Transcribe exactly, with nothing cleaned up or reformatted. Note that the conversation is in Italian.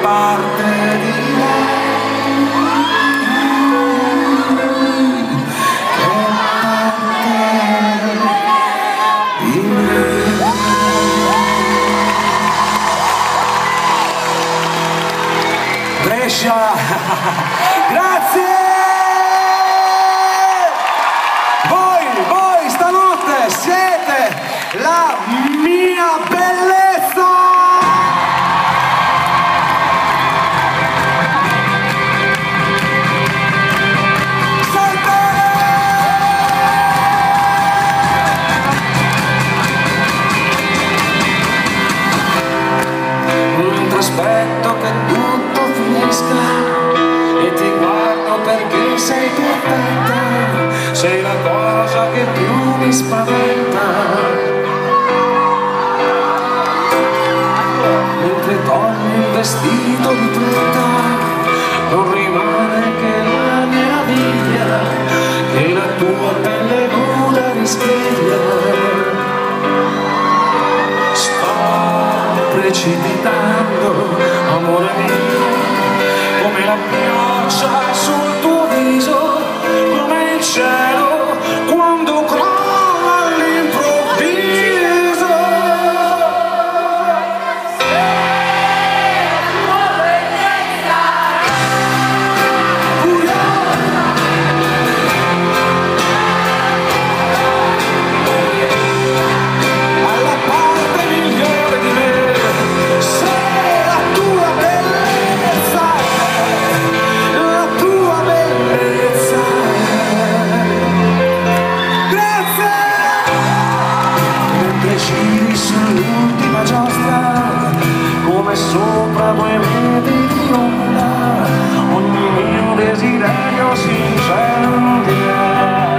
parte di lei, che parte di me. Brescia, grazie! Voi, voi stanotte siete la mia bellezza! Saltare! Mentre aspetto che tutto finisca e ti guardo perché sei perfetta, sei la cosa che più mi spaventa. Mentre togli il vestito di fretta, non rimane che la meraviglia che la tua pelle nuda rischia. Sto precipitando, amore mio, come la pioggia sul tuo viso, come il cielo quando crolla all'improvviso. Alla parte migliore di me, sei la tua bellezza, la tua bellezza. Grazie! Mentre giri sull'ultima giostra, come sopra due metri di onda, ogni mio desiderio si incendia.